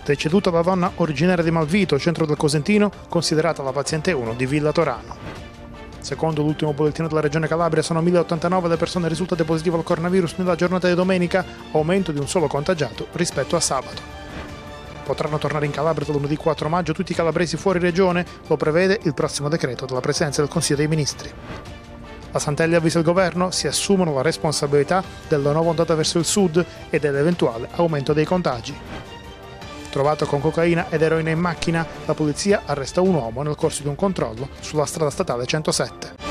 Deceduta la donna originaria di Malvito, centro del Cosentino, considerata la paziente 1 di Villa Torano. Secondo l'ultimo bollettino della Regione Calabria sono 1089 le persone risultate positive al coronavirus nella giornata di domenica, aumento di un solo contagiato rispetto a sabato. Potranno tornare in Calabria dal lunedì 4 maggio tutti i calabresi fuori regione, lo prevede il prossimo decreto della Presidenza del Consiglio dei Ministri. La Santelli avvisa il governo, si assumono la responsabilità della nuova ondata verso il sud e dell'eventuale aumento dei contagi. Trovato con cocaina ed eroina in macchina, la polizia arresta un uomo nel corso di un controllo sulla strada statale 107.